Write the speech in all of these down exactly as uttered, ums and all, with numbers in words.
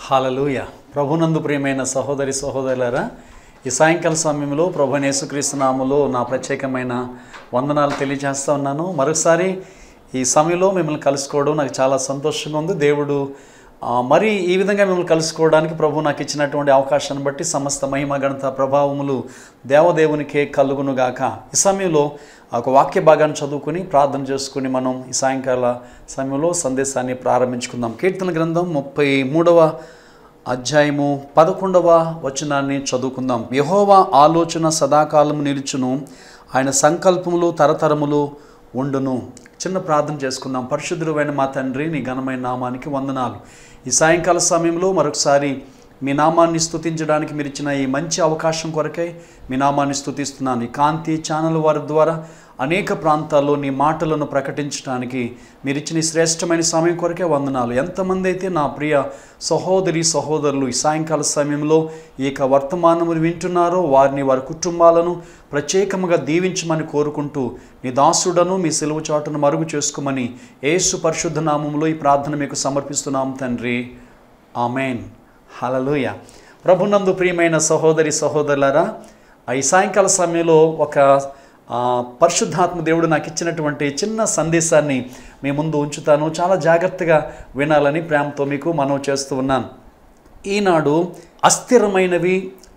హల్లెలూయా. ప్రభునందు ప్రియమైన సహోదరి సహోదరులారా, ఈ సాయంకాల సమయంలో ప్రభువైన యేసుక్రీస్తు నామములో నా ప్రత్యేకమైన వందనాలు తెలియజేస్తూ ఉన్నాను. మరోసారి ఈ సమయంలో మిమ్మల్ని కలుసుకోవడం నాకు చాలా సంతోషంగా ఉంది. దేవుడు మరి ఈ విధంగా మిమ్మల్ని కలుసుకోవడానికి ప్రభు నాకు ఇచ్చినటువంటి అవకాశాన్ని బట్టి సమస్త మహిమ ఘనత ప్రభావములు దేవదేవునికే కలుగునుగాక. ఈ సమయంలో ఒక వాక్య భాగాన్ని చదువుకుని ప్రార్థన చేసుకుని మనం ఈ సాయంకాల సమయంలో సందేశాన్ని ప్రారంభించుకుందాం. కీర్తన గ్రంథం ముప్పై మూడవ అధ్యాయము పదకొండవ వచనాన్ని చదువుకుందాం. యెహోవా ఆలోచన సదాకాలము నిలుచును, ఆయన సంకల్పములు తరతరములు ఉండును. చిన్న ప్రార్థన చేసుకుందాం. పరిశుద్ధుడైన మా తండ్రి, నీ ఘనమైన నామానికి వందనాలు. ఈ సాయంకాల సమయంలో మరొకసారి మీ నామాన్ని స్తుతించడానికి మీరు ఇచ్చిన ఈ మంచి అవకాశం కొరకై మీ నామాన్ని స్తుతిస్తున్నాను. ఈ కాంతి ఛానల్ వారి ద్వారా అనేక ప్రాంతాల్లో నీ మాటలను ప్రకటించడానికి మీరు ఇచ్చిన శ్రేష్టమైన సమయం కొరకే వందనాలు. ఎంతమంది అయితే నా ప్రియ సహోదరి సహోదరులు ఈ సాయంకాల సమయంలో ఈ యొక్క వర్తమానములు వింటున్నారో వారిని, వారి కుటుంబాలను ప్రత్యేకముగా దీవించమని కోరుకుంటూ నీ దాసుడను మీ సిలువ చాటును మరుగు చేసుకోమని యేసు పరిశుద్ధ నామములో ఈ ప్రార్థన మీకు సమర్పిస్తున్నాం తండ్రి. ఆమెన్. హల్లెలూయా. ప్రభునందు ప్రియమైన సహోదరి సహోదరులారా, ఈ సాయంకాల సమయంలో ఒక పరిశుద్ధాత్మ దేవుడు నాకు ఇచ్చినటువంటి చిన్న సందేశాన్ని మీ ముందు ఉంచుతాను. చాలా జాగ్రత్తగా వినాలని ప్రేమతో మీకు మనవి చేస్తూ ఉన్నాను. ఈనాడు అస్థిరమైనవి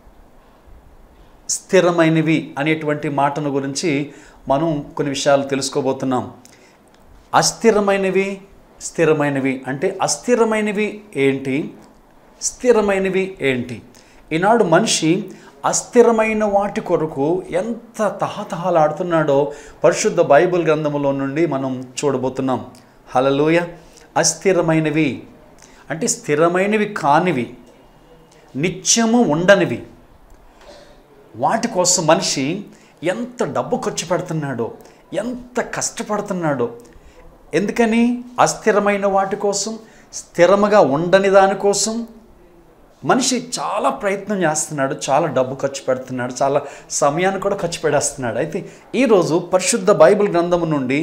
స్థిరమైనవి అనేటువంటి మాటను గురించి మనం కొన్ని విషయాలు తెలుసుకోబోతున్నాం. అస్థిరమైనవి స్థిరమైనవి అంటే అస్థిరమైనవి ఏంటి, స్థిరమైనవి ఏంటి? ఈనాడు మనిషి అస్థిరమైన వాటి కొరకు ఎంత తహతహలాడుతున్నాడో పరిశుద్ధ బైబిల్ గ్రంథములో నుండి మనం చూడబోతున్నాం. హల్లెలూయా. అస్థిరమైనవి అంటే స్థిరమైనవి కానివి, నిత్యము ఉండనివి. వాటి కోసం మనిషి ఎంత డబ్బు ఖర్చు పెడుతున్నాడో, ఎంత కష్టపడుతున్నాడో. ఎందుకని? అస్థిరమైన వాటి కోసం, స్థిరముగా ఉండని దానికోసం మనిషి చాలా ప్రయత్నం చేస్తున్నాడు, చాలా డబ్బు ఖర్చు పెడుతున్నాడు, చాలా సమయాన్ని కూడా ఖర్చు పెడేస్తున్నాడు. అయితే ఈరోజు పరిశుద్ధ బైబిల్ గ్రంథము నుండి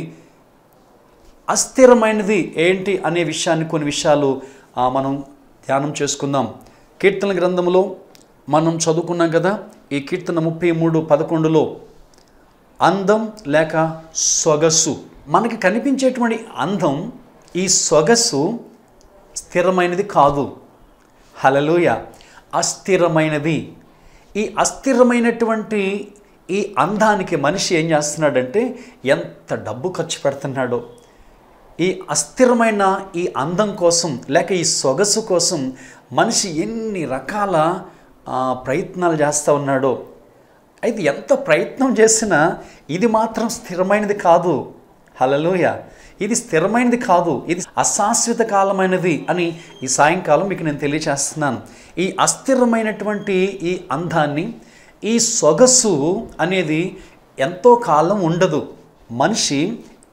అస్థిరమైనది ఏంటి అనే విషయాన్ని, కొన్ని విషయాలు మనం ధ్యానం చేసుకుందాం. కీర్తన గ్రంథములో మనం చదువుకున్నాం కదా, ఈ కీర్తన ముప్పై మూడు పదకొండులో అందం లేక సొగసు, మనకి కనిపించేటువంటి అందం, ఈ సొగసు స్థిరమైనది కాదు. హల్లెలూయా. అస్థిరమైనది. ఈ అస్థిరమైనటువంటి ఈ అందానికి మనిషి ఏం చేస్తున్నాడంటే ఎంత డబ్బు ఖర్చు పెడుతున్నాడో. ఈ అస్థిరమైన ఈ అందం కోసం లేక ఈ సొగసు కోసం మనిషి ఎన్ని రకాల ప్రయత్నాలు చేస్తూ ఉన్నాడో. అయితే ఎంత ప్రయత్నం చేసినా ఇది మాత్రం స్థిరమైనది కాదు. హల్లెలూయా. ఇది స్థిరమైనది కాదు, ఇది అశాశ్వత కాలమైనది అని ఈ సాయంకాలం మీకు నేను తెలియచేస్తున్నాను. ఈ అస్థిరమైనటువంటి ఈ అందాన్ని, ఈ సొగసు అనేది ఎంతో కాలం ఉండదు. మనిషి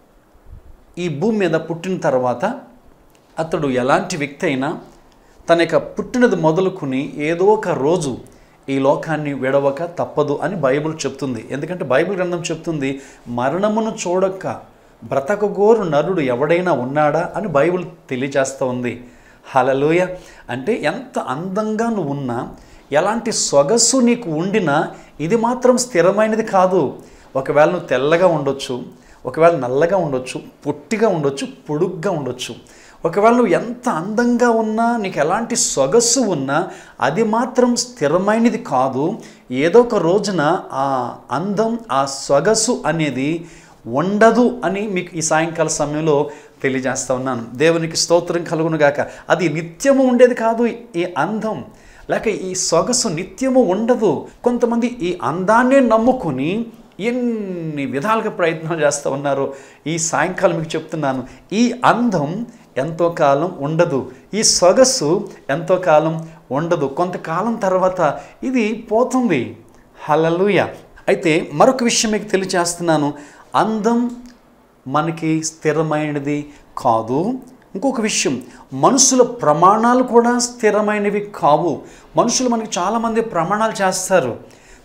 ఈ భూమి మీద పుట్టిన తర్వాత అతడు ఎలాంటి వ్యక్తి అయినా తన యొక్క పుట్టినది మొదలుకుని ఏదో ఒక రోజు ఈ లోకాన్ని విడవక తప్పదు అని బైబిల్ చెప్తుంది. ఎందుకంటే బైబిల్ గ్రంథం చెప్తుంది, మరణమును చూడక బ్రతకగోరు నరుడు ఎవడైనా ఉన్నాడా అని బైబిల్ తెలియజేస్తూ ఉంది. హల్లెలూయా. అంటే ఎంత అందంగా నువ్వు ఉన్నా, ఎలాంటి సొగసు నీకు ఉండినా ఇది మాత్రం స్థిరమైనది కాదు. ఒకవేళ నువ్వు తెల్లగా ఉండొచ్చు, ఒకవేళ నల్లగా ఉండొచ్చు, పొట్టిగా ఉండొచ్చు, పొడుగ్గా ఉండొచ్చు. ఒకవేళ నువ్వు ఎంత అందంగా ఉన్నా, నీకు ఎలాంటి సొగసు ఉన్నా అది మాత్రం స్థిరమైనది కాదు. ఏదో ఒక రోజున ఆ అందం, ఆ సొగసు అనేది ఉండదు అని మీకు ఈ సాయంకాల సమయంలో తెలియజేస్తూ ఉన్నాను. దేవునికి స్తోత్రం కలుగునుగాక. అది నిత్యము ఉండేది కాదు. ఈ అందం లేక ఈ సొగసు నిత్యము ఉండదు. కొంతమంది ఈ అందాన్నే నమ్ముకొని ఎన్ని విధాలుగా ప్రయత్నాలు చేస్తూ ఉన్నారు. ఈ సాయంకాలం మీకు చెప్తున్నాను, ఈ అందం ఎంతో కాలం ఉండదు, ఈ సొగసు ఎంతో కాలం ఉండదు. కొంతకాలం తర్వాత ఇది పోతుంది. హల్లెలూయా. అయితే మరొక విషయం మీకు తెలియజేస్తున్నాను, అందం మనకి స్థిరమైనది కాదు. ఇంకొక విషయం, మనుషుల ప్రమాణాలు కూడా స్థిరమైనవి కావు. మనుషులు మనకి చాలామంది ప్రమాణాలు చేస్తారు.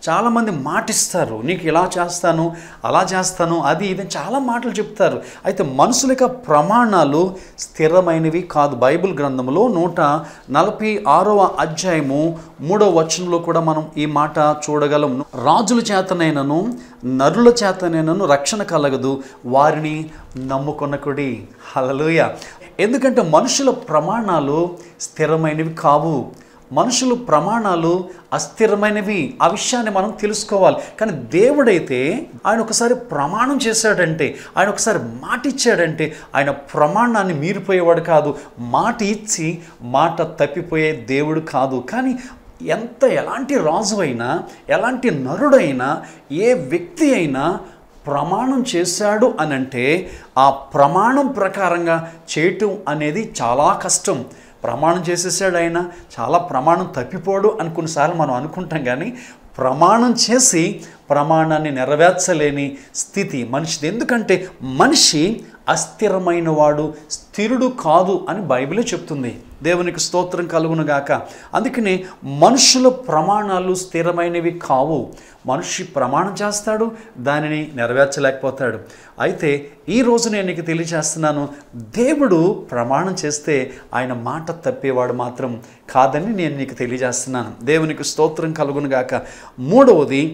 చాలామంది మాటిస్తారు, నీకు ఇలా చేస్తాను, అలా చేస్తాను, అది ఇది చాలా మాటలు చెప్తారు. అయితే మనుషుల యొక్క ప్రమాణాలు స్థిరమైనవి కాదు. బైబిల్ గ్రంథంలో నూట నలభై ఆరవ అధ్యాయము మూడవ వచనంలో కూడా మనం ఈ మాట చూడగలం. రాజుల చేతనైనను నరుల చేతనైనను రక్షణ కలగదు, వారిని నమ్ముకొనకుడి. హల్లెలూయా. ఎందుకంటే మనుషుల ప్రమాణాలు స్థిరమైనవి కావు. మనుషులు ప్రమాణాలు అస్థిరమైనవి. ఆ విషయాన్ని మనం తెలుసుకోవాలి. కానీ దేవుడైతే ఆయన ఒకసారి ప్రమాణం చేశాడంటే, ఆయన ఒకసారి మాట ఇచ్చాడంటే ఆయన ప్రమాణాన్ని మీరిపోయేవాడు కాదు. మాట ఇచ్చి మాట తప్పిపోయే దేవుడు కాదు. కానీ ఎంత ఎలాంటి రాజు అయినా, ఎలాంటి నరుడైనా, ఏ వ్యక్తి అయినా ప్రమాణం చేశాడు అనంటే ఆ ప్రమాణం ప్రకారంగా చేయటం అనేది చాలా కష్టం. ప్రమాణం చేసేసాడు ఆయన, చాలా ప్రమాణం తప్పిపోడు అని కొన్నిసార్లు మనం అనుకుంటాం. కానీ ప్రమాణం చేసి ప్రమాణాన్ని నెరవేర్చలేని స్థితి మనిషిది. ఎందుకంటే మనిషి అస్థిరమైన వాడు, స్థిరుడు కాదు అని బైబిలే చెప్తుంది. దేవునికి స్తోత్రం కలుగును గాక. అందుకని మనుషుల ప్రమాణాలు స్థిరమైనవి కావు. మనిషి ప్రమాణం చేస్తాడు, దానిని నెరవేర్చలేకపోతాడు. అయితే ఈరోజు నేను నీకు తెలియజేస్తున్నాను, దేవుడు ప్రమాణం చేస్తే ఆయన మాట తప్పేవాడు మాత్రం కాదని నేను నీకు తెలియజేస్తున్నాను. దేవునికి స్తోత్రం కలుగును గాక. మూడవది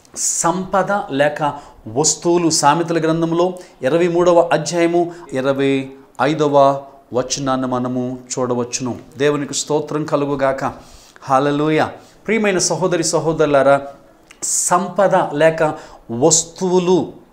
సంపద లేక వస్తువులు. సామెతల గ్రంథంలో ఇరవై మూడవ అధ్యాయము ఇరవై ఐదవ వచనాన్ని మనము చూడవచ్చును. దేవునికి స్తోత్రం కలుగుగాక. హల్లెలూయా. ప్రియమైన సహోదరి సహోదరులారా, సంపద లేక వస్తువులు,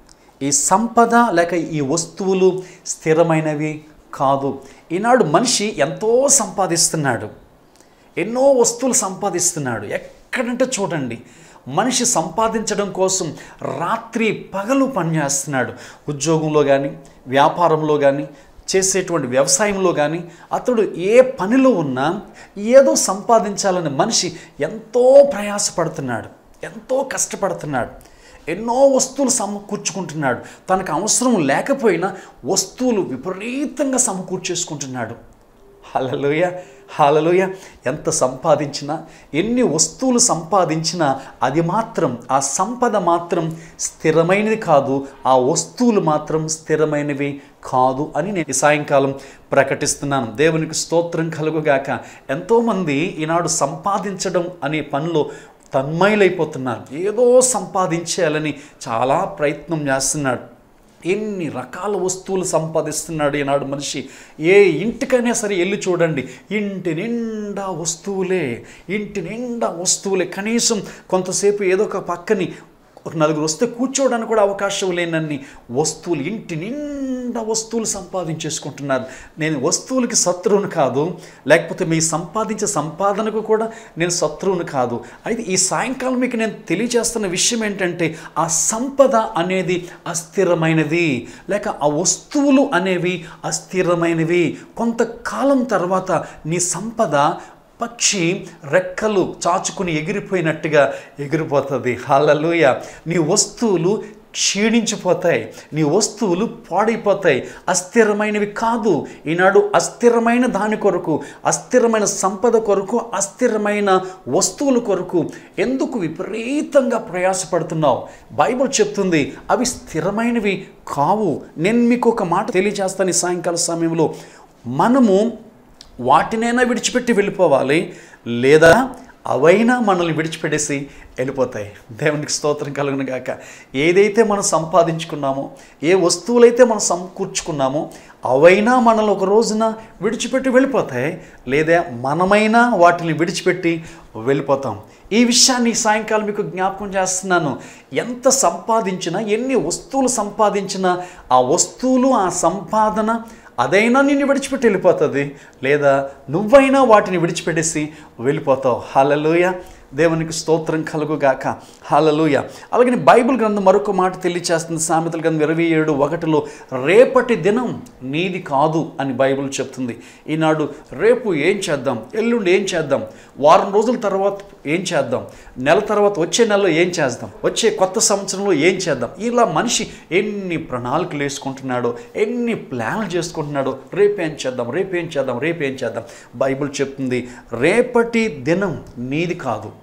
ఈ సంపద లేక ఈ వస్తువులు స్థిరమైనవి కాదు. ఈనాడు మనిషి ఎంతో సంపాదిస్తున్నాడు, ఎన్నో వస్తువులు సంపాదిస్తున్నాడు. ఎక్కడంటే చూడండి, మనిషి సంపాదించడం కోసం రాత్రి పగలు పనిచేస్తున్నాడు. ఉద్యోగంలో కానీ, వ్యాపారంలో కానీ, చేసేటువంటి వ్యవసాయంలో కానీ, అతడు ఏ పనిలో ఉన్నా ఏదో సంపాదించాలని మనిషి ఎంతో ప్రయాసపడుతున్నాడు, ఎంతో కష్టపడుతున్నాడు. ఎన్నో వస్తువులు సమకూర్చుకుంటున్నాడు. తనకు అవసరం లేకపోయినా వస్తువులు విపరీతంగా సమకూర్చేసుకుంటున్నాడు. హల్లెలూయా, హల్లెలూయా. ఎంత సంపాదించినా, ఎన్ని వస్తువులు సంపాదించినా అది మాత్రం, ఆ సంపద మాత్రం స్థిరమైనది కాదు, ఆ వస్తువులు మాత్రం స్థిరమైనవి కాదు అని నేను ఈ సాయంకాలం ప్రకటిస్తున్నాను. దేవునికి స్తోత్రం కలుగుగాక. ఎంతోమంది ఈనాడు సంపాదించడం అనే పనిలో తన్మయులైపోతున్నారు. ఏదో సంపాదించాలని చాలా ప్రయత్నం చేస్తున్నాడు. ఎన్ని రకాల వస్తువులు సంపాదిస్తున్నాడు ఈనాడు మనిషి. ఏ ఇంటికైనా సరే వెళ్ళి చూడండి, ఇంటి నిండా వస్తువులే, ఇంటి నిండా వస్తువులే. కనీసం కొంతసేపు ఏదో ఒక పక్కని ఒక నలుగురు వస్తే కూర్చోవడానికి కూడా అవకాశం లేనన్ని వస్తువులు, ఇంటి నిండా వస్తువులు సంపాదించేసుకుంటున్నారు. నేను వస్తువులకి శత్రువును కాదు, లేకపోతే మీ సంపాదించే సంపాదనకు కూడా నేను శత్రువును కాదు. అయితే ఈ సాయంకాలం మీకు నేను తెలియజేస్తున్న విషయం ఏంటంటే, ఆ సంపద అనేది అస్థిరమైనది, లేక ఆ వస్తువులు అనేవి అస్థిరమైనవి. కొంతకాలం తర్వాత నీ సంపద పక్షి రెక్కలు చాచుకుని ఎగిరిపోయినట్టుగా ఎగిరిపోతుంది. హల్లెలూయా. నీ వస్తువులు క్షీణించిపోతాయి, నీ వస్తువులు పాడైపోతాయి, అస్థిరమైనవి కాదు. ఈనాడు అస్థిరమైన దాని కొరకు, అస్థిరమైన సంపద కొరకు, అస్థిరమైన వస్తువుల కొరకు ఎందుకు విపరీతంగా ప్రయాసపడుతున్నావు? బైబిల్ చెప్తుంది అవి స్థిరమైనవి కావు. నేను మీకు ఒక మాట తెలియజేస్తాను ఈ సాయంకాల సమయంలో. మనము వాటినైనా విడిచిపెట్టి వెళ్ళిపోవాలి, లేదా అవైనా మనల్ని విడిచిపెట్టేసి వెళ్ళిపోతాయి. దేవునికి స్తోత్రం కలుగును గాక. ఏదైతే మనం సంపాదించుకున్నామో, ఏ వస్తువులైతే మనం సమకూర్చుకున్నామో అవైనా మనల్ని ఒక రోజున విడిచిపెట్టి వెళ్ళిపోతాయి, లేదా మనమైనా వాటిని విడిచిపెట్టి వెళ్ళిపోతాం. ఈ విషయాన్ని సాయంకాలం మీకు జ్ఞాపకం చేస్తున్నాను. ఎంత సంపాదించినా, ఎన్ని వస్తువులు సంపాదించినా ఆ వస్తువులు, ఆ సంపాదన అదైనా నిన్ను విడిచిపెట్టి వెళ్ళిపోతుంది, లేదా నువ్వైనా వాటిని విడిచిపెట్టేసి వెళ్ళిపోతావు. హల్లెలూయా. దేవునికి స్తోత్రం కలుగుగాక. హల్లెలూయా. అలాగే బైబిల్ గ్రంథం మరొక మాట తెలియచేస్తుంది. సామెతల గ్రంథం ఇరవై ఏడు ఒకటిలో రేపటి దినం నీది కాదు అని బైబిల్ చెప్తుంది. ఈనాడు రేపు ఏం చేద్దాం, ఎల్లుండి ఏం చేద్దాం, వారం రోజుల తర్వాత ఏం చేద్దాం, నెల తర్వాత వచ్చే నెలలో ఏం చేద్దాం, వచ్చే కొత్త సంవత్సరంలో ఏం చేద్దాం, ఇలా మనిషి ఎన్ని ప్రణాళికలు వేసుకుంటున్నాడో, ఎన్ని ప్లాన్లు చేసుకుంటున్నాడో. రేపేం చేద్దాం, రేపేం చేద్దాం, రేపేం చేద్దాం. బైబిల్ చెప్తుంది రేపటి దినం నీది కాదు.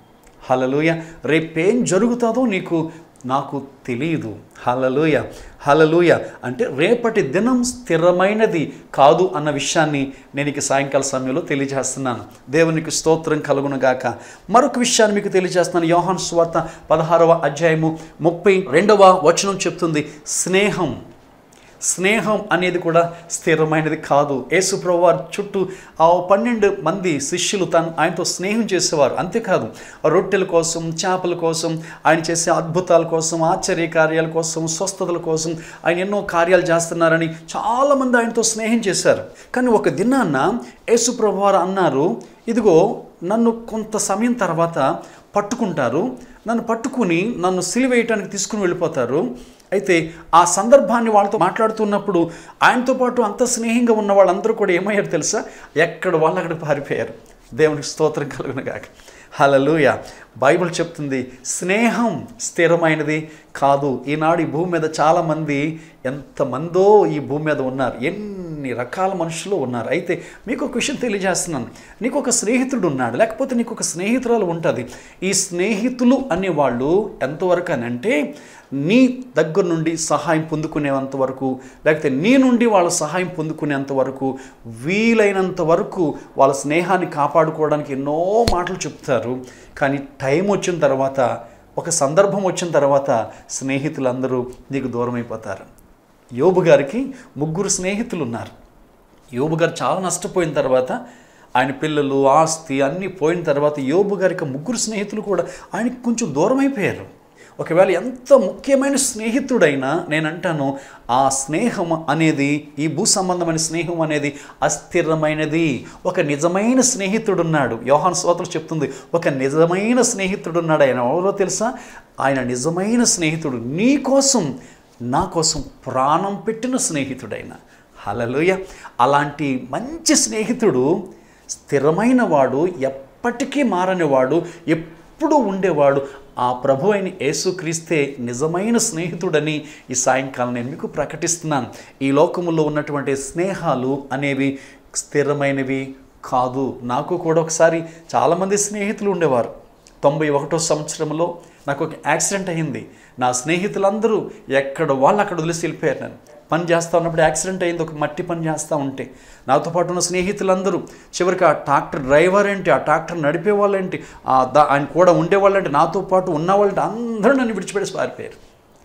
హల్లెలూయ. రేపేం జరుగుతుందో నీకు నాకు తెలియదు. హల్లెలూయ, హల్లెలూయ. అంటే రేపటి దినం స్థిరమైనది కాదు అన్న విషయాన్ని నేను ఇక సాయంకాల సమయంలో తెలియజేస్తున్నాను. దేవునికి స్తోత్రం కలుగునుగాక. మరొక విషయాన్ని మీకు తెలియజేస్తున్నాను. యోహాను సువార్త పదహారవ అధ్యాయము ముప్పై రెండవ వచనం చెప్తుంది, స్నేహం స్నేహం అనేది కూడా స్థిరమైనది కాదు. యేసు ప్రభువారు చుట్టూ ఆ పన్నెండు మంది శిష్యులు తను ఆయనతో స్నేహం చేసేవారు. అంతేకాదు రొట్టెల కోసం, చేపల కోసం, ఆయన చేసే అద్భుతాల కోసం, ఆశ్చర్య కార్యాల కోసం, స్వస్థతల కోసం ఆయన ఎన్నో కార్యాలు చేస్తున్నారని చాలామంది ఆయనతో స్నేహం చేశారు. కానీ ఒక దినాన్న యేసు ప్రభువారు అన్నారు, ఇదిగో నన్ను కొంత సమయం తర్వాత పట్టుకుంటారు, నన్ను పట్టుకుని నన్ను సిలువేయటానికి తీసుకుని వెళ్ళిపోతారు. అయితే ఆ సందర్భాన్ని వాళ్ళతో మాట్లాడుతున్నప్పుడు ఆయనతో పాటు అంత స్నేహంగా ఉన్న వాళ్ళందరూ కూడా ఏమయ్యారు తెలుసా? ఎక్కడ వాళ్ళు అక్కడ పారిపోయారు. దేవునికి స్తోత్రం కలుగునుగాక. హల్లెలూయ. బైబిల్ చెప్తుంది స్నేహం స్థిరమైనది కాదు. ఈనాడు ఈ భూమి మీద చాలామంది, ఎంతమందో ఈ భూమి మీద ఉన్నారు, ఎన్ని రకాల మనుషులు ఉన్నారు. అయితే మీకు ఒక విషయం తెలియజేస్తున్నాను. నీకు ఒక స్నేహితుడు ఉన్నాడు, లేకపోతే నీకు ఒక స్నేహితురాలు ఉంటుంది. ఈ స్నేహితులు అనేవాళ్ళు ఎంతవరకు అని అంటే నీ దగ్గర నుండి సహాయం పొందుకునేంత వరకు, లేకపోతే నీ నుండి వాళ్ళ సహాయం పొందుకునేంత వరకు, వీలైనంత వరకు వాళ్ళ స్నేహాన్ని కాపాడుకోవడానికి ఎన్నో మాటలు చెప్తారు. కానీ టైం వచ్చిన తర్వాత, ఒక సందర్భం వచ్చిన తర్వాత స్నేహితులందరూ నీకు దూరం అయిపోతారు. యోబు గారికి ముగ్గురు స్నేహితులు ఉన్నారు. యోబు గారు చాలా నష్టపోయిన తర్వాత, ఆయన పిల్లలు, ఆస్తి అన్నీ పోయిన తర్వాత యోబు గారికి ముగ్గురు స్నేహితులు కూడా ఆయనకి కొంచెం దూరం అయిపోయారు. ఒకవేళ ఎంత ముఖ్యమైన స్నేహితుడైనా నేను అంటాను, ఆ స్నేహం అనేది, ఈ భూ సంబంధమైన స్నేహం అనేది అస్థిరమైనది. ఒక నిజమైన స్నేహితుడున్నాడు. యోహాను సువార్త చెప్తుంది, ఒక నిజమైన స్నేహితుడున్నాడు. ఆయన ఎవరో తెలుసా? ఆయన నిజమైన స్నేహితుడు, నీ కోసం నా కోసం ప్రాణం పెట్టిన స్నేహితుడైన. హల్లెలూయ. అలాంటి మంచి స్నేహితుడు, స్థిరమైన వాడు, ఎప్పటికీ మారనివాడు, ఎప్పుడూ ఉండేవాడు ఆ ప్రభు అయిన యేసుక్రీస్తే నిజమైన స్నేహితుడని ఈ సాయంకాలం నేను మీకు ప్రకటిస్తున్నాను. ఈ లోకములో ఉన్నటువంటి స్నేహాలు అనేవి స్థిరమైనవి కాదు. నాకు కూడా ఒకసారి చాలామంది స్నేహితులు ఉండేవారు. తొంభై ఒకటో సంవత్సరంలో నాకు ఒక యాక్సిడెంట్ అయింది. నా స్నేహితులందరూ ఎక్కడ వాళ్ళు అక్కడ వదిలేసి వెళ్ళిపోయారు. నేను పని చేస్తూ ఉన్నప్పుడు యాక్సిడెంట్ అయింది. ఒక మట్టి పని చేస్తూ ఉంటే నాతో పాటు ఉన్న స్నేహితులందరూ, చివరికి ఆ ట్రాక్టర్ డ్రైవర్ ఏంటి, ఆ ట్రాక్టర్ నడిపే వాళ్ళేంటి, ఆయన కూడా ఉండేవాళ్ళంటే, నాతో పాటు ఉన్నవాళ్ళంటే అందరూ నన్ను విడిచిపెట్టేసి పారిపోయారు.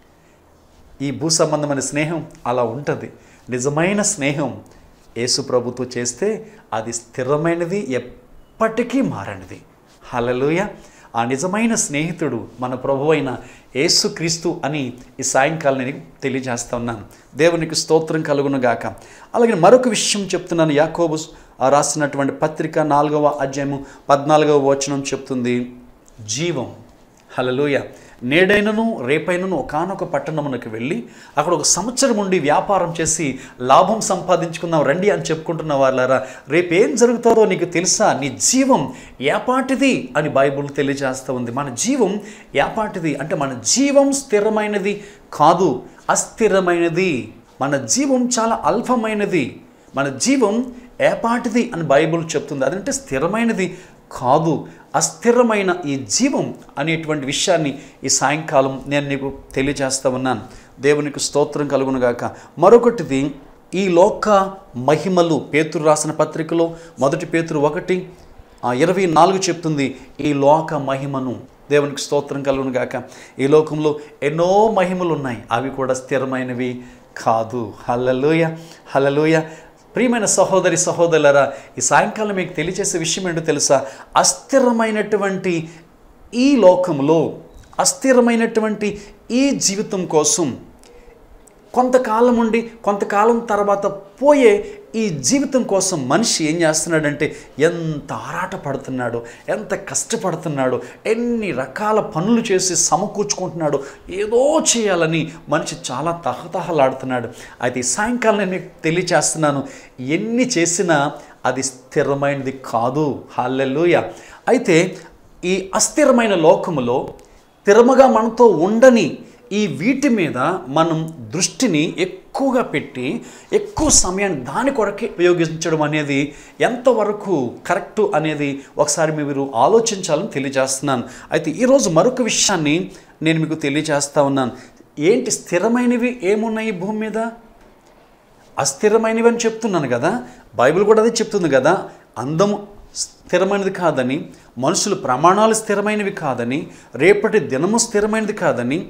ఈ భూ సంబంధమైన స్నేహం అలా ఉంటుంది. నిజమైన స్నేహం యేసు ప్రభుతో చేస్తే అది స్థిరమైనది, ఎప్పటికీ మారనిది. హల్లెలూయ. ఆ నిజమైన స్నేహితుడు మన ప్రభు అయిన యేసుక్రీస్తు అని ఈ సాయంకాలం నేను తెలియజేస్తా ఉన్నాను. దేవునికి స్తోత్రం కలుగునుగాక. అలాగే మరొక విషయం చెప్తున్నాను. యాకోబు రాసినటువంటి పత్రిక నాలుగవ అధ్యాయము పద్నాలుగవ వచనం చెప్తుంది, జీవం. హల్లెలూయ. నేడైనను రేపైనను ఒకానొక పట్టణమునకు వెళ్ళి అక్కడ ఒక సంవత్సరం ఉండి వ్యాపారం చేసి లాభం సంపాదించుకుందాం రండి అని చెప్పుకుంటున్న వాళ్ళారా, రేపేం జరుగుతుందో నీకు తెలుసా? నీ జీవం ఏపాటిది అని బైబిల్ తెలియజేస్తూ ఉంది. మన జీవం ఏపాటిది అంటే మన జీవం స్థిరమైనది కాదు, అస్థిరమైనది. మన జీవం చాలా అల్పమైనది. మన జీవం ఏపాటిది అని బైబిల్ చెప్తుంది. అదంటే స్థిరమైనది కాదు, అస్థిరమైన ఈ జీవం అనేటువంటి విషయాన్ని ఈ సాయంకాలం నేను నీకు తెలియజేస్తా ఉన్నాను. దేవునికి స్తోత్రం కలుగునుగాక. మరొకటిది, ఈ లోక మహిమలు. పేతురు రాసిన పత్రికలో మొదటి పేతురు ఒకటి ఇరవై నాలుగు చెప్తుంది, ఈ లోక మహిమను. దేవునికి స్తోత్రం కలుగునుగాక. ఈ లోకంలో ఎన్నో మహిమలు ఉన్నాయి, అవి కూడా స్థిరమైనవి కాదు. హల్లెలూయ, హల్లెలూయ. ప్రియమైన సహోదరి సహోదరులారా, ఈ సాయంకాలం మీకు తెలియజేసే విషయం ఏంటో తెలుసా? అస్థిరమైనటువంటి ఈ లోకంలో, అస్థిరమైనటువంటి ఈ జీవితం కోసం, కొంతకాలం ఉండి కొంతకాలం తర్వాత పోయే ఈ జీవితం కోసం మనిషి ఏం చేస్తున్నాడంటే ఎంత ఆరాట పడుతున్నాడు, ఎంత కష్టపడుతున్నాడు, ఎన్ని రకాల పనులు చేసి సమకూర్చుకుంటున్నాడు, ఏదో చేయాలని మనిషి చాలా తహతహలాడుతున్నాడు. అయితే సాయంకాలం నేను మీకు తెలియచేస్తున్నాను, ఎన్ని చేసినా అది స్థిరమైనది కాదు. హల్లెలూయ. అయితే ఈ అస్థిరమైన లోకములో స్థిరముగా మనతో ఉండని ఈ వీటి మీద మనం దృష్టిని ఎక్కువగా పెట్టి ఎక్కువ సమయాన్ని దాని కొరకే ఉపయోగించడం అనేది ఎంతవరకు కరెక్టు అనేది ఒకసారి మీరు ఆలోచించాలని తెలియజేస్తున్నాను. అయితే ఈరోజు మరొక విషయాన్ని నేను మీకు తెలియజేస్తా ఉన్నాను. ఏంటి స్థిరమైనవి ఏమున్నాయి భూమి మీద? అస్థిరమైనవి అని చెప్తున్నాను కదా, బైబిల్ కూడా అదే చెప్తుంది కదా. అందము స్థిరమైనది కాదని, మనుషుల ప్రమాణాలు స్థిరమైనవి కాదని, రేపటి దినము స్థిరమైనది కాదని,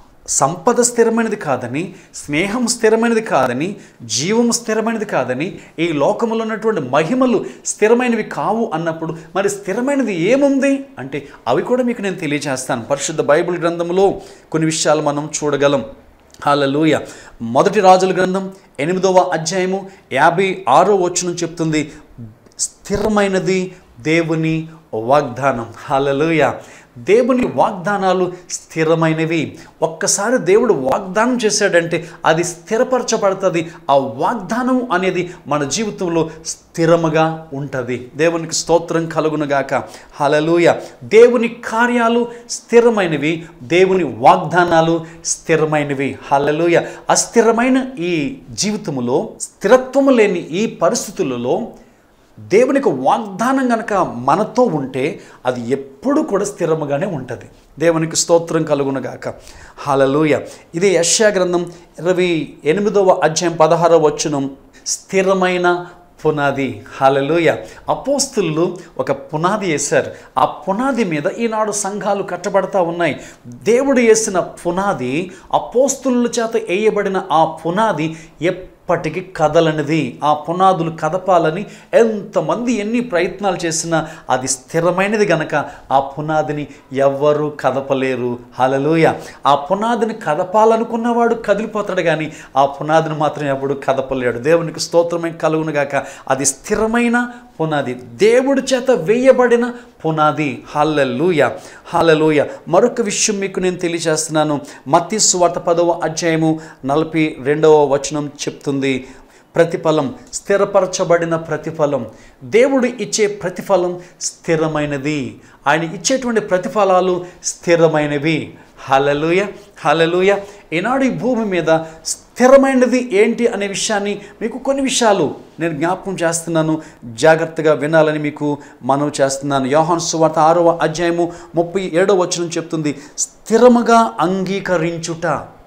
సంపద స్థిరమైనది కాదని, స్నేహం స్థిరమైనది కాదని, జీవం స్థిరమైనది కాదని, ఈ లోకములో ఉన్నటువంటి మహిమలు స్థిరమైనవి కావు అన్నప్పుడు మరి స్థిరమైనది ఏముంది అంటే అవి కూడా మీకు నేను తెలియజేస్తాను. పరిశుద్ధ బైబిల్ గ్రంథంలో కొన్ని విషయాలు మనం చూడగలం. హల్లెలూయా. మొదటి రాజుల గ్రంథం ఎనిమిదవ అధ్యాయము యాభై ఆరో వచనం చెప్తుంది, స్థిరమైనది దేవుని వాగ్దానం. హల్లెలూయా. దేవుని వాగ్దానాలు స్థిరమైనవి. ఒక్కసారి దేవుడు వాగ్దానం చేశాడంటే అది స్థిరపరచబడుతుంది. ఆ వాగ్దానం అనేది మన జీవితంలో స్థిరముగా ఉంటుంది. దేవునికి స్తోత్రం కలుగునుగాక. హల్లెలూయా. దేవుని కార్యాలు స్థిరమైనవి, దేవుని వాగ్దానాలు స్థిరమైనవి. హల్లెలూయా. అస్థిరమైన ఈ జీవితములో, స్థిరత్వము లేని ఈ పరిస్థితులలో దేవునికి వాగ్దానం కనుక మనతో ఉంటే అది ఎప్పుడు కూడా స్థిరముగానే ఉంటుంది. దేవునికి స్తోత్రం కలుగునుగాక. హల్లెలూయా. ఇది యెషయా గ్రంథం ఇరవై ఎనిమిదవ అధ్యాయం పదహారవ వచనం, స్థిరమైన పునాది. హల్లెలూయా. అపోస్తులు ఒక పునాది వేశారు. ఆ పునాది మీద ఈనాడు సంఘాలు కట్టబడతా ఉన్నాయి. దేవుడు వేసిన పునాది, అపోస్తుల చేత వేయబడిన ఆ పునాది ఎప్పటికీ కదలనిది. ఆ పునాదులు కదపాలని ఎంతమంది ఎన్ని ప్రయత్నాలు చేసినా అది స్థిరమైనది గనక ఆ పునాదిని ఎవ్వరూ కదపలేరు. హల్లెలూయా. ఆ పునాదిని కదపాలనుకున్నవాడు కదిలిపోతాడు కానీ ఆ పునాదిని మాత్రం ఎప్పుడు కదపలేడు. దేవునికి స్తోత్రమే కలుగునుగాక. అది స్థిరమైన పునాది, దేవుడి చేత వేయబడిన పునాది. హల్లెలూయా. హల్లెలూయా. మరొక విషయం మీకు నేను తెలియజేస్తున్నాను. మత్తయి సువార్త పదవ అధ్యాయము నలభై రెండవ వచనం చెప్తుంది, ప్రతిఫలం, స్థిరపరచబడిన ప్రతిఫలం. దేవుడు ఇచ్చే ప్రతిఫలం స్థిరమైనది. ఆయన ఇచ్చేటువంటి ప్రతిఫలాలు స్థిరమైనవి. హల్లెలూయా. హల్లెలూయా. ఈనాడు ఈ భూమి మీద స్థిరమైనది ఏంటి అనే విషయాన్ని మీకు కొన్ని విషయాలు నేను జ్ఞాపకం చేస్తున్నాను. జాగ్రత్తగా వినాలని మీకు మనవి చేస్తున్నాను. యోహాను సువార్త ఆరవ అధ్యాయము ముప్పై ఏడవ వచనం చెప్తుంది, స్థిరముగా అంగీకరించుట.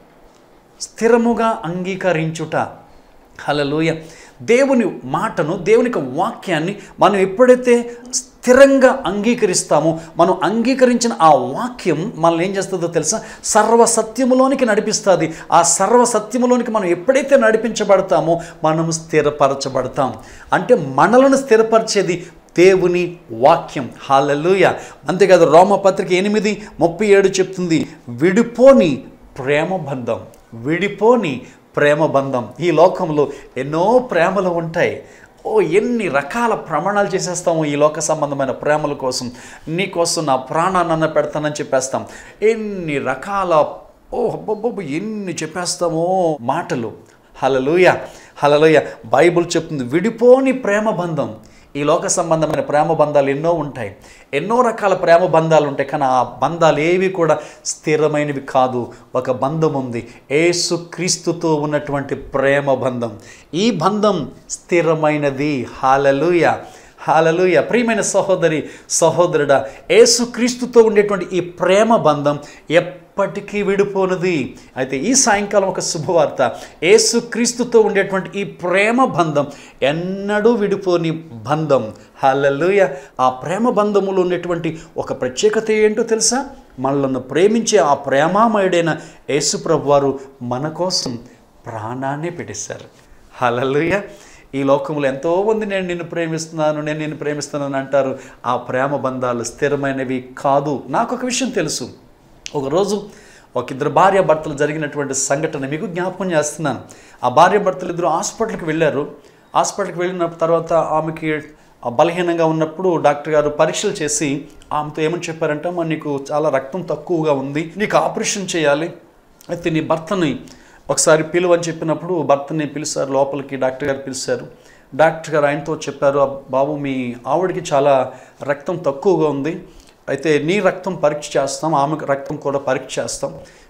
స్థిరముగా అంగీకరించుట. హల్లెలూయా. దేవుని మాటను, దేవుని వాక్యాన్ని మనం ఎప్పుడైతే స్థిరంగా అంగీకరిస్తామో, మనం అంగీకరించిన ఆ వాక్యం మనల్ని ఏం చేస్తుందో తెలుసా? సర్వసత్యములోనికి నడిపిస్తుంది. ఆ సర్వసత్యములోనికి మనం ఎప్పుడైతే నడిపించబడతామో మనం స్థిరపరచబడతాం. అంటే మనలను స్థిరపరిచేది దేవుని వాక్యం. హల్లెలూయా. అంతేకాదు రోమపత్రిక ఎనిమిది ముప్పై ఏడు చెప్తుంది, విడిపోని ప్రేమ బంధం. విడిపోని ప్రేమ బంధం. ఈ లోకంలో ఎన్నో ప్రేమలు ఉంటాయి. ఓ ఎన్ని రకాల ప్రమాణాలు చేసేస్తాము ఈ లోక సంబంధమైన ప్రేమల కోసం. నీ కోసం నా ప్రాణాన్ని పెడతానని చెప్పేస్తాం. ఎన్ని రకాల ఓ అబ్బబ్బబ్బ ఎన్ని చెప్పేస్తామో మాటలు. హల్లెలూయా. హల్లెలూయా. బైబిల్ చెప్తుంది విడిపోని ప్రేమ బంధం. ఈ లోక సంబంధమైన ప్రేమ బంధాలు ఎన్నో ఉంటాయి, ఎన్నో రకాల ప్రేమ బంధాలు ఉంటాయి. కానీ ఆ బంధాలు ఏవి కూడా స్థిరమైనవి కాదు. ఒక బంధం ఉంది, యేసు క్రీస్తుతో ఉన్నటువంటి ప్రేమ బంధం. ఈ బంధం స్థిరమైనది. హల్లెలూయా. హల్లెలూయా. ప్రియమైన సహోదరి సహోదరుడా, యేసు క్రీస్తుతో ఉండేటువంటి ఈ ప్రేమ బంధం ఎప్పటికీ విడిపోనిది. అయితే ఈ సాయంకాలం ఒక శుభవార్త, యేసు క్రీస్తుతో ఉండేటువంటి ఈ ప్రేమ బంధం ఎన్నడూ విడిపోని బంధం. హల్లెలూయా. ఆ ప్రేమ బంధములో ఉండేటువంటి ఒక ప్రత్యేకత ఏంటో తెలుసా? మనల్ని ప్రేమించే ఆ ప్రేమామయుడైన యేసు ప్రభువారు మన కోసం ప్రాణాన్ని పెట్టేశారు. హల్లెలూయా. ఈ లోకంలో ఎంతోమంది నేను నిన్ను ప్రేమిస్తున్నాను, నేను నిన్ను ప్రేమిస్తున్నాను అంటారు. ఆ ప్రేమ బంధాలు స్థిరమైనవి కాదు. నాకు ఒక విషయం తెలుసు. ఒకరోజు ఒక ఇద్దరు భార్య భర్తలు జరిగినటువంటి సంఘటన మీకు జ్ఞాపకం చేస్తున్నాను. ఆ భార్య భర్తలు ఇద్దరు హాస్పిటల్కి వెళ్ళారు. హాస్పిటల్కి వెళ్ళిన తర్వాత ఆమెకి బలహీనంగా ఉన్నప్పుడు డాక్టర్ గారు పరీక్షలు చేసి ఆమెతో ఏమని చెప్పారంటే, అమ్మా నీకు చాలా రక్తం తక్కువగా ఉంది, నీకు ఆపరేషన్ చేయాలి, అయితే నీ భర్తని ఒకసారి పిలువని చెప్పినప్పుడు భర్తని పిలిచారు లోపలికి. డాక్టర్ గారు పిలిచారు. డాక్టర్ గారు ఆయనతో చెప్పారు, బాబు మీ ఆవిడకి చాలా రక్తం తక్కువగా ఉంది, అయితే నీ రక్తం పరీక్ష చేస్తాం, ఆమెకు రక్తం కూడా పరీక్ష చేస్తాం,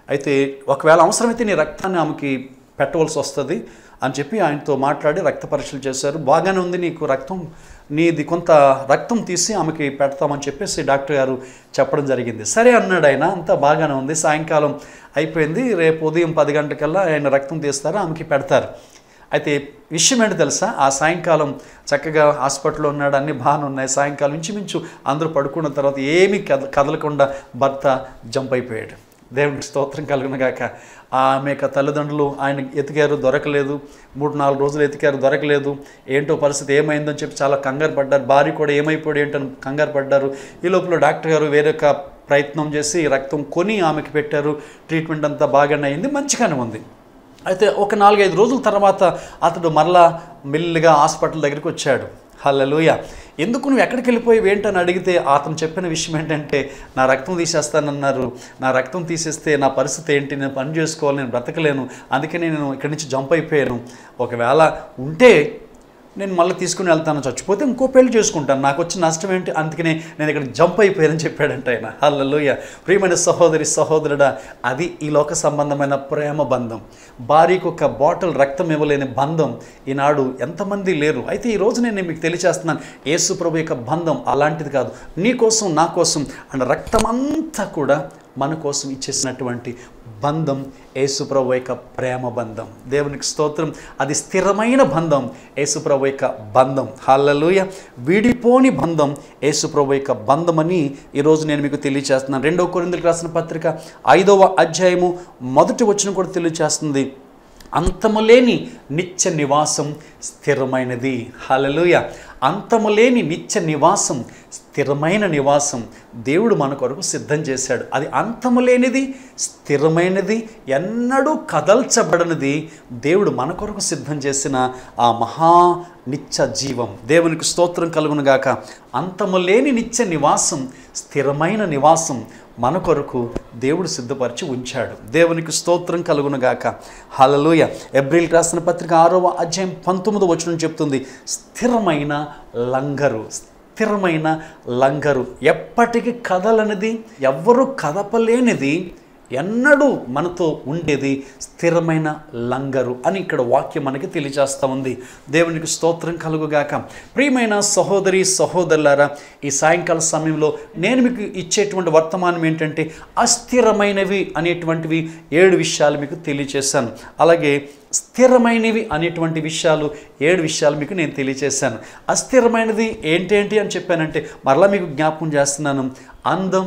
అయితే ఒకవేళ అవసరమైతే నీ రక్తాన్ని ఆమెకి పెట్టవలసి వస్తుంది అని చెప్పి ఆయనతో మాట్లాడి రక్త పరీక్షలు చేశారు. బాగానే ఉంది, నీకు రక్తం నీది కొంత రక్తం తీసి ఆమెకి పెడతామని చెప్పేసి డాక్టర్ గారు చెప్పడం జరిగింది. సరే అన్నాడు ఆయన, అంతా బాగానే ఉంది. సాయంకాలం అయిపోయింది, రేపు ఉదయం పది గంటలకల్లా ఆయన రక్తం తీస్తారు, ఆమెకి పెడతారు. అయితే విషయం ఏంటి తెలుసా, ఆ సాయంకాలం చక్కగా హాస్పిటల్లో ఉన్నాడు, అన్నీ బాగానే ఉన్నాయి. సాయంకాలం ఇంచుమించు అందరూ పడుకున్న తర్వాత ఏమీ కద కదలకుండా భర్త జంప్ అయిపోయాడు. దేవునికి స్తోత్రం కలుగును గాక. ఆమె యొక్క తల్లిదండ్రులు ఆయన ఎతికారు, దొరకలేదు. మూడు నాలుగు రోజులు ఎతికారు, దొరకలేదు. ఏంటో పరిస్థితి ఏమైందని చెప్పి చాలా కంగారు పడ్డారు. భార్య కూడా ఏమైపోయాడు ఏంటని కంగారు పడ్డారు. ఈ లోపల డాక్టర్ గారు వేరొక ప్రయత్నం చేసి రక్తం కొని ఆమెకి పెట్టారు. ట్రీట్మెంట్ అంతా బాగానే అయింది, మంచిగానే ఉంది. అయితే ఒక నాలుగైదు రోజుల తర్వాత అతడు మరలా మెల్లిగా హాస్పిటల్ దగ్గరికి వచ్చాడు. హల్లెలూయా. ఎందుకు నువ్వు ఎక్కడికి వెళ్ళిపోయి ఏంటని అడిగితే అతను చెప్పిన విషయం ఏంటంటే, నా రక్తం తీసేస్తానన్నారు, నా రక్తం తీసేస్తే నా పరిస్థితి ఏంటి, నేను పని చేసుకోవాలి, నేను బ్రతకలేను, అందుకే నేను ఇక్కడి నుంచి జంప్ అయిపోయాను. ఒకవేళ ఉంటే నేను మళ్ళీ తీసుకుని వెళ్తాను, చచ్చిపోతే ఇంకో పెళ్లి చేసుకుంటాను, నాకు వచ్చిన నష్టం ఏంటి, అందుకనే నేను ఇక్కడ జంప్ అయిపోయానని చెప్పాడంట ఆయన. హల్లెలూయా. ప్రియమైన సహోదరి సహోదరుడా, అది ఈ లోక సంబంధమైన ప్రేమ బంధం. భార్యకు ఒక బాటిల్ రక్తం ఇవ్వలేని బంధం ఈనాడు ఎంతమంది లేరు. అయితే ఈరోజు నేను మీకు తెలియచేస్తున్నాను, యేసు ప్రభు యొక్క బంధం అలాంటిది కాదు. నీ కోసం నా కోసం అండ్ రక్తం అంతా కూడా మన కోసం ఇచ్చేసినటువంటి బంధం యేసు ప్రభు యొక్క ప్రేమ బంధం. దేవునికి స్తోత్రం. అది స్థిరమైన బంధం, యేసు ప్రభు యొక్క బంధం. హల్లెలూయా. విడిపోని బంధం యేసు ప్రభు యొక్క బంధం అని ఈరోజు నేను మీకు తెలియచేస్తున్నాను. రెండవ కొరింథీయులకు రాసిన పత్రిక ఐదవ అధ్యాయము మొదటి వచనం కూడా తెలియచేస్తుంది, అంతములేని నిత్య నివాసం స్థిరమైనది. హల్లెలూయా. అంతములేని నిత్య నివాసం, స్థిరమైన నివాసం దేవుడు మన కొరకు సిద్ధం చేశాడు. అది అంతములేనిది, స్థిరమైనది, ఎన్నడూ కదల్చబడనిది దేవుడు మన కొరకు సిద్ధం చేసిన ఆ మహా నిత్య జీవం. దేవునికి స్తోత్రం కలుగును గాక. అంతములేని నిత్య నివాసం, స్థిరమైన నివాసం మన కొరకు దేవుడు సిద్ధపరిచి ఉంచాడు. దేవునికి స్తోత్రం కలుగును గాక. హల్లెలూయా. ఎబ్రీయులకు రాసిన పత్రిక ఆరవ అధ్యాయం పంతొమ్మిది వచనం చెప్తుంది, స్థిరమైన లంగరు, స్థిరమైన లంగరు, ఎప్పటికీ కదలనిది, ఎవ్వరూ కదపలేనిది, ఎన్నడూ మనతో ఉండేది స్థిరమైన లంగరు అని ఇక్కడ వాక్యం మనకి తెలియజేస్తూ ఉంది. దేవునికి స్తోత్రం కలుగుగాక. ప్రియమైన సహోదరి సహోదరులారా, ఈ సాయంకాల సమయంలో నేను మీకు ఇచ్చేటువంటి వర్తమానం ఏంటంటే, అస్థిరమైనవి అనేటువంటివి ఏడు విషయాలు మీకు తెలియజేశాను. అలాగే స్థిరమైనవి అనేటువంటి విషయాలు ఏడు విషయాలు మీకు నేను తెలియజేశాను. అస్థిరమైనది ఏంటేంటి అని చెప్పానంటే, మరలా మీకు జ్ఞాపకం చేస్తున్నాను, అందం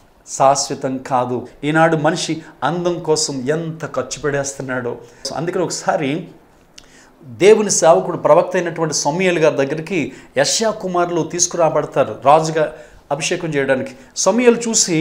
శాశ్వతం కాదు. ఈనాడు మనిషి అందం కోసం ఎంత ఖర్చు పెడేస్తున్నాడో. అందుకని ఒకసారి దేవుని సేవకుడు ప్రవక్త అయినటువంటి సమూయేలు గారి దగ్గరికి యెషయా కుమారులు తీసుకురాబడతారు రాజుగా అభిషేకం చేయడానికి. సమూయేలు చూసి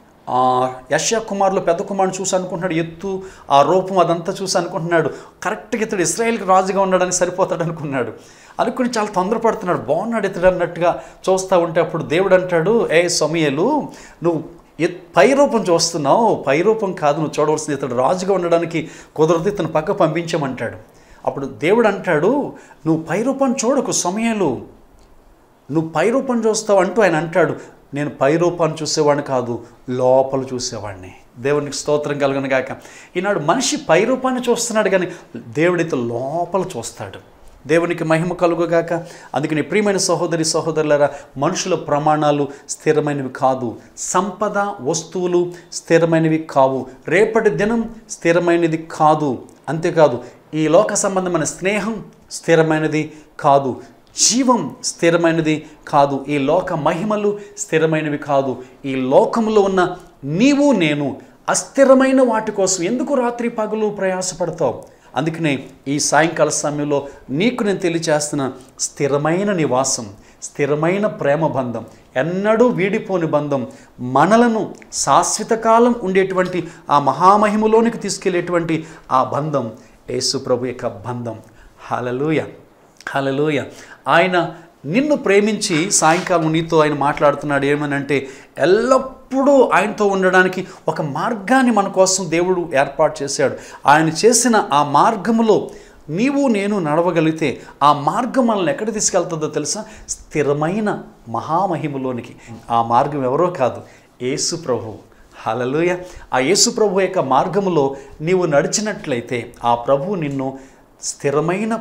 యెషయా కుమారులు పెద్ద కుమారుని చూసి అనుకుంటున్నాడు, ఎత్తు ఆ రూపం అదంతా చూసి అనుకుంటున్నాడు, కరెక్ట్గా ఇతడు ఇశ్రాయేల్కి రాజుగా ఉండడానికి సరిపోతాడు అనుకున్నాడు. అనుకుని చాలా తొందరపడుతున్నాడు, బాగున్నాడు ఇతడు అన్నట్టుగా చూస్తూ ఉంటే అప్పుడు దేవుడు అంటాడు, ఏ సమూయేలు, నువ్వు పై రూపం చూస్తున్నావు, పై రూపం కాదు నువ్వు చూడవలసింది, ఇతడు రాజుగా ఉండడానికి కుదరదు, ఇతను పక్క పంపించమంటాడు. అప్పుడు దేవుడు అంటాడు, నువ్వు పై రూపాన్ని చూడకు సమూయేలు, నువ్వు పై రూపం చూస్తావు అంటూ ఆయన అంటాడు, నేను పై రూపాన్ని చూసేవాడిని కాదు, లోపల చూసేవాడిని. దేవునికి స్తోత్రం కలుగును గాక. ఈనాడు మనిషి పై రూపాన్ని చూస్తున్నాడు కానీ దేవుడితో లోపల చూస్తాడు. దేవునికి మహిమ కలుగుగాక. అందుకని ప్రియమైన సహోదరి సహోదరులారా, మనుషుల ప్రమాణాలు స్థిరమైనవి కాదు, సంపద వస్తువులు స్థిరమైనవి కావు, రేపటి దినం స్థిరమైనది కాదు. అంతేకాదు ఈ లోక సంబంధమైన స్నేహం స్థిరమైనది కాదు, జీవం స్థిరమైనది కాదు, ఈ లోక మహిమలు స్థిరమైనవి కాదు. ఈ లోకంలో ఉన్న నీవు నేను అస్థిరమైన వాటి కోసం ఎందుకు రాత్రి పగలు ప్రయాసపడతావు? అందుకనే ఈ సాయంకాల సమయంలో నీకు నేను తెలియచేస్తున్న స్థిరమైన నివాసం, స్థిరమైన ప్రేమ బంధం, ఎన్నడూ వీడిపోని బంధం, మనలను శాశ్వత కాలం ఉండేటువంటి ఆ మహామహిమలోనికి తీసుకెళ్లేటువంటి ఆ బంధం యేసు ప్రభు యొక్క బంధం. హల్లెలూయా, హల్లెలూయా. ఆయన నిన్ను ప్రేమించి సాయంకాలం నీతో ఆయన మాట్లాడుతున్నాడు. ఏమనంటే, ఎల్లప్పుడూ ఆయనతో ఉండడానికి ఒక మార్గాన్ని మన కోసం దేవుడు ఏర్పాటు చేశాడు. ఆయన చేసిన ఆ మార్గములో నీవు నేను నడవగలిగితే ఆ మార్గం మనల్ని ఎక్కడ తీసుకెళ్తుందో తెలుసా? స్థిరమైన మహామహిమలోనికి. ఆ మార్గం ఎవరో కాదు, యేసు ప్రభువు. హల్లెలూయా. ఆ యేసు ప్రభు యొక్క మార్గములో నీవు నడిచినట్లయితే ఆ ప్రభు నిన్ను స్థిరమైన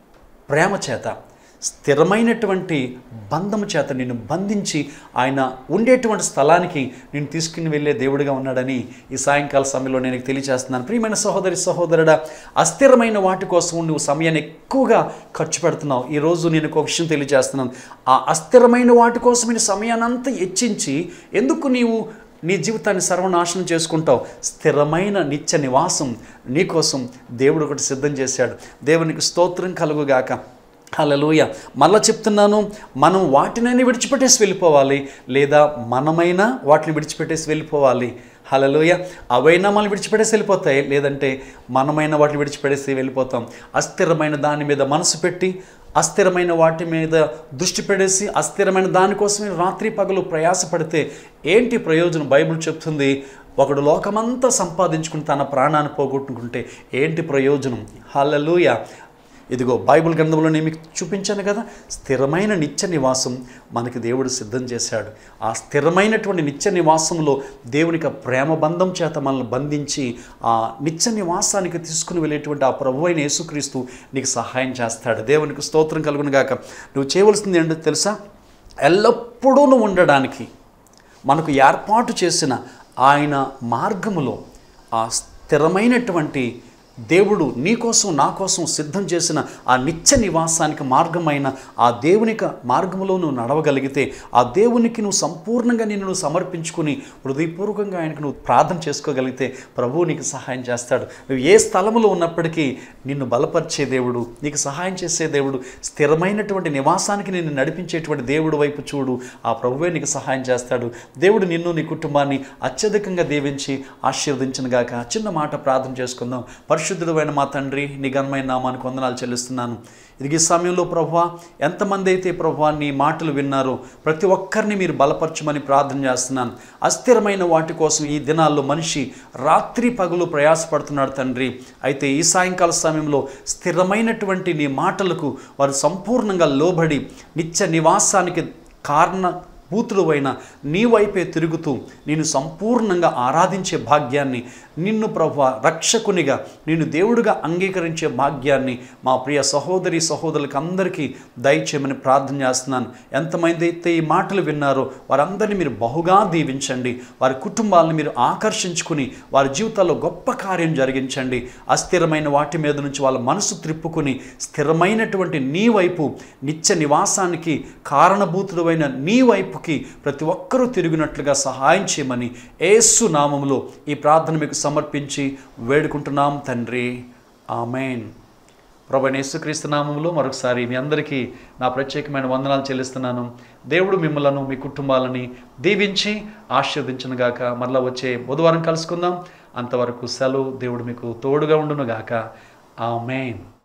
ప్రేమ చేత, స్థిరమైనటువంటి బంధము చేత నిన్ను బంధించి ఆయన ఉండేటువంటి స్థలానికి నేను తీసుకుని వెళ్ళే దేవుడిగా ఉన్నాడని ఈ సాయంకాల సమయంలో నేను తెలియజేస్తున్నాను. ప్రియమైన సహోదరి సహోదరుడా, అస్థిరమైన వాటి కోసం నువ్వు సమయాన్ని ఎక్కువగా ఖర్చు పెడుతున్నావు. ఈరోజు నేను ఒక విషయం తెలియజేస్తున్నాను. ఆ అస్థిరమైన వాటి కోసం నేను సమయాన్ని అంతా హెచ్చించి ఎందుకు నీవు నీ జీవితాన్ని సర్వనాశనం చేసుకుంటావు? స్థిరమైన నిత్య నివాసం నీకోసం దేవుడు ఒకటి సిద్ధం చేశాడు. దేవునికి స్తోత్రం కలుగుగాక. హల్లెలూయా. మళ్ళా చెప్తున్నాను, మనం వాటినైనా విడిచిపెట్టేసి వెళ్ళిపోవాలి, లేదా మనమైనా వాటిని విడిచిపెట్టేసి వెళ్ళిపోవాలి. హల్లెలూయా. అవైనా మనం విడిచిపెట్టేసి వెళ్ళిపోతాయి, లేదంటే మనమైనా వాటిని విడిచిపెట్టేసి వెళ్ళిపోతాం. అస్థిరమైన దాని మీద మనసు పెట్టి, అస్థిరమైన వాటి మీద దృష్టి పెడేసి, అస్థిరమైన దానికోసమే రాత్రి పగలు ప్రయాసపడితే ఏంటి ప్రయోజనం? బైబిల్ చెప్తుంది, ఒకడు లోకమంతా సంపాదించుకుని తన ప్రాణాన్ని పోగొట్టుకుంటే ఏంటి ప్రయోజనం? హల్లెలూయా. ఇదిగో బైబిల్ గ్రంథంలో నేను మీకు చూపించాను కదా, స్థిరమైన నిత్య నివాసం మనకి దేవుడు సిద్ధం చేశాడు. ఆ స్థిరమైనటువంటి నిత్య నివాసంలో దేవునికి ప్రేమ బంధం చేత మనల్ని బంధించి ఆ నిత్య నివాసానికి తీసుకుని వెళ్ళేటువంటి ఆ ప్రభు అయిన యేసుక్రీస్తు నీకు సహాయం చేస్తాడు. దేవునికి స్తోత్రం కలుగును గాక. నువ్వు చేయవలసింది ఏంటో తెలుసా? ఎల్లప్పుడూ నువ్వు ఉండడానికి మనకు ఏర్పాటు చేసిన ఆయన మార్గములో ఆ స్థిరమైనటువంటి దేవుడు నీకోసం నా కోసం సిద్ధం చేసిన ఆ నిత్య నివాసానికి మార్గమైన ఆ దేవునికి మార్గంలో నువ్వు నడవగలిగితే, ఆ దేవునికి నువ్వు సంపూర్ణంగా నిన్ను నువ్వు సమర్పించుకుని హృదయపూర్వకంగా ఆయనకు నువ్వు ప్రార్థన చేసుకోగలిగితే ప్రభువు నీకు సహాయం చేస్తాడు. నువ్వు ఏ స్థలంలో ఉన్నప్పటికీ నిన్ను బలపరిచే దేవుడు, నీకు సహాయం చేసే దేవుడు, స్థిరమైనటువంటి నివాసానికి నిన్ను నడిపించేటువంటి దేవుడు వైపు చూడు. ఆ ప్రభువే నీకు సహాయం చేస్తాడు. దేవుడు నిన్ను నీ కుటుంబాన్ని అత్యధికంగా దీవించి ఆశీర్వదించును గాక. చిన్న మాట ప్రార్థన చేసుకుందాం. పరిశుద్ధుడైన మా తండ్రి, నీ ఘనమైన నామానికి వందనాలు చెల్లిస్తున్నాను. ఇది ఈ సమయంలో ప్రభువా, ఎంతమంది అయితే ప్రభువా నీ మాటలు విన్నారో ప్రతి ఒక్కరిని మీరు బలపరచమని ప్రార్థన చేస్తున్నాను. అస్థిరమైన వాటి కోసం ఈ దినాల్లో మనిషి రాత్రి పగలు ప్రయాసపడుతున్నాడు తండ్రి. అయితే ఈ సాయంకాల సమయంలో స్థిరమైనటువంటి నీ మాటలకు వారు సంపూర్ణంగా లోబడి నిత్య నివాసానికి కారణ భూతుడువైన నీ వైపే తిరుగుతూ నేను సంపూర్ణంగా ఆరాధించే భాగ్యాన్ని, నిన్ను ప్రభువా రక్షకునిగా, నిన్ను దేవుడిగా అంగీకరించే భాగ్యాన్ని మా ప్రియ సహోదరి సహోదరులకు అందరికీ దయచేయమని ప్రార్థన చేస్తున్నాను. ఎంతమంది అయితే ఈ మాటలు విన్నారో వారందరినీ మీరు బహుగా దీవించండి. వారి కుటుంబాలను మీరు ఆకర్షించుకుని వారి జీవితాల్లో గొప్ప కార్యం జరిగించండి. అస్థిరమైన వాటి మీద నుంచి వాళ్ళ మనసు త్రిప్పుకుని స్థిరమైనటువంటి నీ వైపు, నిత్య నివాసానికి కారణభూతుడైన నీ వైపు ప్రతి ఒక్కరూ తిరిగినట్లుగా సహాయం చేయమని యేసు నామములో ఈ ప్రార్థన మీకు సమర్పించి వేడుకుంటున్నాం తండ్రి. ఆమేన్. ప్రభువైన యేసుక్రీస్తు నామములో మరొకసారి మీ అందరికీ నా ప్రత్యేకమైన వందనాలు చెల్లిస్తున్నాను. దేవుడు మిమ్మలను మీ కుటుంబాలని దీవించి ఆశీర్వదించును గాక. మరలా వచ్చే బుధవారం కలుసుకుందాం. అంతవరకు సెలవు. దేవుడు మీకు తోడుగా ఉండును గాక. ఆమేన్.